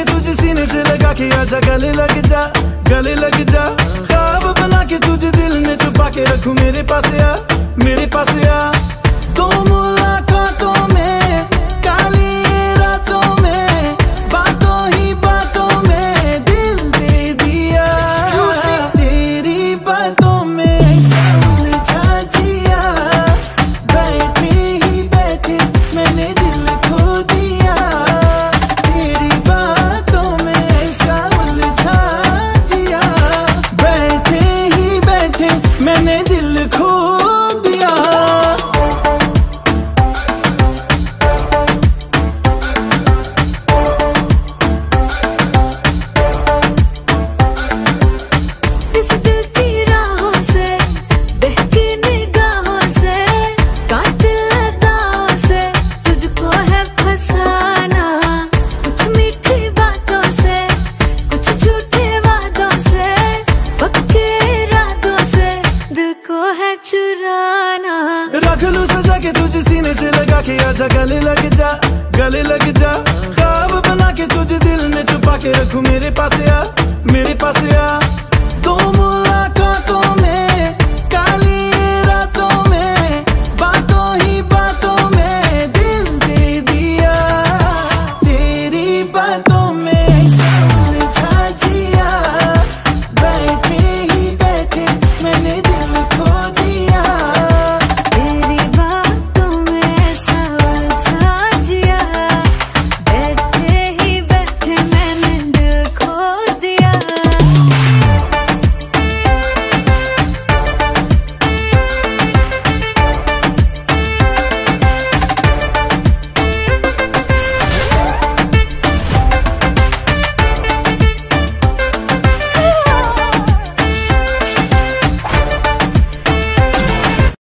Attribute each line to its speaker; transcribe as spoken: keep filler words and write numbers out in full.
Speaker 1: के तुझे सीने से लगा के आजा, गले लग जा, गले लग जा। ख्वाब बना के तुझे दिल में छुपा के रखूं, मेरे पास आ, मेरे पास आ। दो मुलाकातों में, काली रातों में, बातों ही बातों में दिल दे दिया। तेरी बातों में उलझा जिया, बैठे ही बैठे मैंने दिल खो दिया। तेरी बातों में ऐसा उलझा जिया, बैठे ही बैठे मैंने दिल खो दिया।
Speaker 2: इस दिल की राहों से, बहकी निगाहों से, कातिल अदाओं से तुझको है फसाना। कुछ मीठी बातों से, कुछ झूठे वादों से, पक्के इरादों से दिल को है चुराना।
Speaker 1: रख लूं सजा के तुझे सीने से लगा के आजा, गले लग जा, गले लग जा। ख्वाब बना के तुझे दिल में छुपा के रखूं, मेरे पास आ, मेरे पास आ। दो